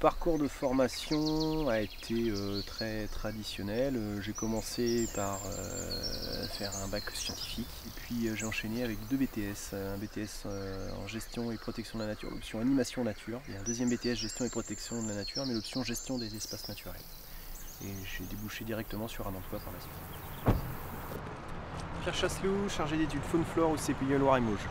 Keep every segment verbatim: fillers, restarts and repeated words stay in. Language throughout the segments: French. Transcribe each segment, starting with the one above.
parcours de formation a été euh, très traditionnel. Euh, J'ai commencé par euh, faire un bac scientifique et puis euh, j'ai enchaîné avec deux B T S. Un B T S euh, en gestion et protection de la nature, l'option animation nature, et un deuxième B T S gestion et protection de la nature, mais l'option gestion des espaces naturels. Et j'ai débouché directement sur un emploi par la suite. Pierre Chasseloup, chargé d'études faune-flore au C P I E Loire et Mauges.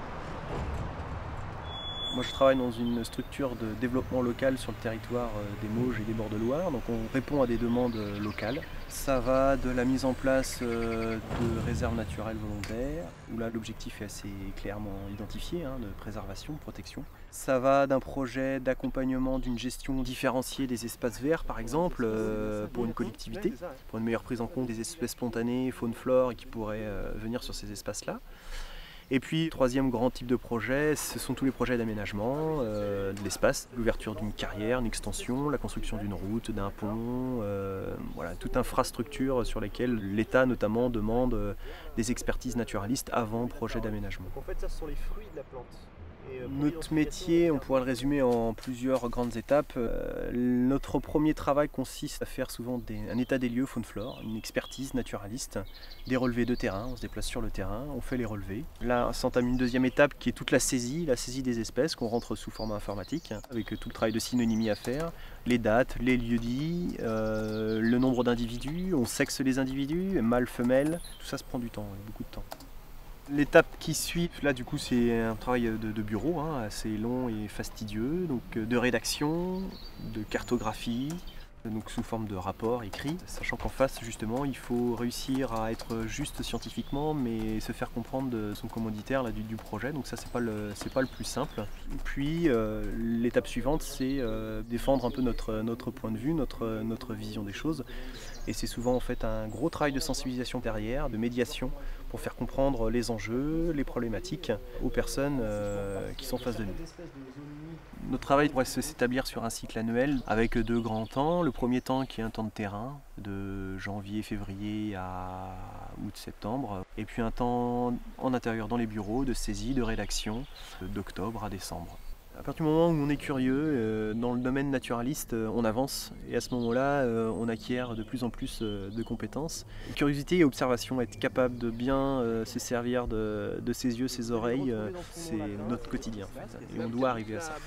Moi je travaille dans une structure de développement local sur le territoire des Mauges et des bords de Loire, donc on répond à des demandes locales. Ça va de la mise en place de réserves naturelles volontaires, où là l'objectif est assez clairement identifié, hein, de préservation, de protection. Ça va d'un projet d'accompagnement d'une gestion différenciée des espaces verts par exemple, euh, pour une collectivité, pour une meilleure prise en compte des espèces spontanées, faune-flore, qui pourraient euh, venir sur ces espaces-là. Et puis, troisième grand type de projet, ce sont tous les projets d'aménagement euh, de l'espace, l'ouverture d'une carrière, une extension, la construction d'une route, d'un pont, euh, voilà, toute infrastructure sur laquelle l'État notamment demande euh, des expertises naturalistes avant projet d'aménagement. En fait, ça ce sont les fruits de la plante. Notre métier, on pourrait le résumer en plusieurs grandes étapes. Euh, notre premier travail consiste à faire souvent des, un état des lieux faune-flore, une expertise naturaliste, des relevés de terrain, on se déplace sur le terrain, on fait les relevés. Là s'entame une deuxième étape qui est toute la saisie, la saisie des espèces qu'on rentre sous format informatique, avec tout le travail de synonymie à faire, les dates, les lieux-dits, euh, le nombre d'individus, on sexe les individus, mâles, femelles, tout ça se prend du temps, beaucoup de temps. L'étape qui suit, là du coup c'est un travail de, de bureau, hein, assez long et fastidieux, donc de rédaction, de cartographie, donc sous forme de rapport écrit, sachant qu'en face justement il faut réussir à être juste scientifiquement mais se faire comprendre de son commanditaire là, du, du projet, donc ça c'est pas le c'est pas le plus simple. Puis euh, l'étape suivante c'est euh, défendre un peu notre, notre point de vue, notre, notre vision des choses, et c'est souvent en fait un gros travail de sensibilisation derrière, de médiation, pour faire comprendre les enjeux, les problématiques aux personnes euh, qui sont en face de nous. Notre travail pourrait s'établir sur un cycle annuel avec deux grands temps. Le premier temps qui est un temps de terrain, de janvier-février à août-septembre, et puis un temps en intérieur dans les bureaux, de saisie, de rédaction, d'octobre à décembre. À partir du moment où on est curieux, euh, dans le domaine naturaliste, euh, on avance, et à ce moment-là, euh, on acquiert de plus en plus euh, de compétences. Curiosité et observation, être capable de bien euh, se servir de, de ses yeux, ses oreilles, euh, c'est notre quotidien en fait, et on doit arriver à ça.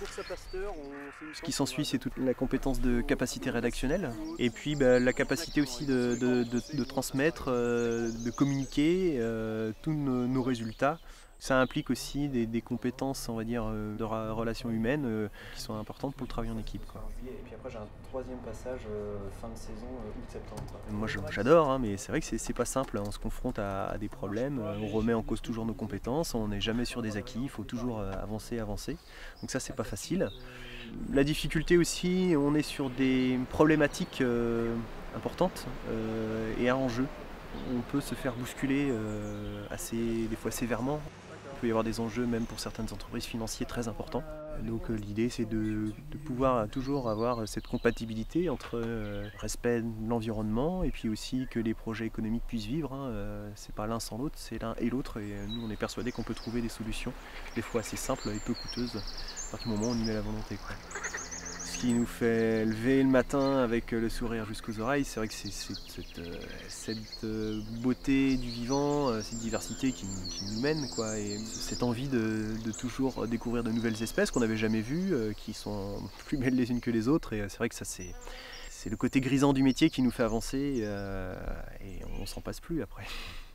Ce qui s'ensuit, c'est toute la compétence de capacité rédactionnelle, et puis bah, la capacité aussi de, de, de, de transmettre, euh, de communiquer euh, tous nos, nos résultats. Ça implique aussi des, des compétences, on va dire, de relations humaines euh, qui sont importantes pour le travail en équipe, quoi. Et puis après j'ai un troisième passage euh, fin de saison, euh, août-septembre. Moi j'adore, hein, mais c'est vrai que c'est pas simple, on se confronte à, à des problèmes, on remet en cause toujours nos compétences, on n'est jamais sur des acquis, il faut toujours euh, avancer, avancer. Donc ça c'est pas facile. La difficulté aussi, on est sur des problématiques euh, importantes euh, et à enjeu. On peut se faire bousculer euh, assez, des fois sévèrement. Il peut y avoir des enjeux même pour certaines entreprises financiers très importants. Donc euh, l'idée c'est de, de pouvoir toujours avoir cette compatibilité entre euh, respect de l'environnement et puis aussi que les projets économiques puissent vivre. Hein. Euh, c'est pas l'un sans l'autre, c'est l'un et l'autre, et nous on est persuadés qu'on peut trouver des solutions, des fois assez simples et peu coûteuses, à partir du moment où on y met la volonté, quoi. Ce qui nous fait lever le matin avec le sourire jusqu'aux oreilles, c'est vrai que c'est cette, cette beauté du vivant, cette diversité qui, qui nous mène, quoi, et cette envie de, de toujours découvrir de nouvelles espèces qu'on n'avait jamais vues, qui sont plus belles les unes que les autres, et c'est vrai que ça c'est c'est le côté grisant du métier qui nous fait avancer, euh, et on s'en passe plus après.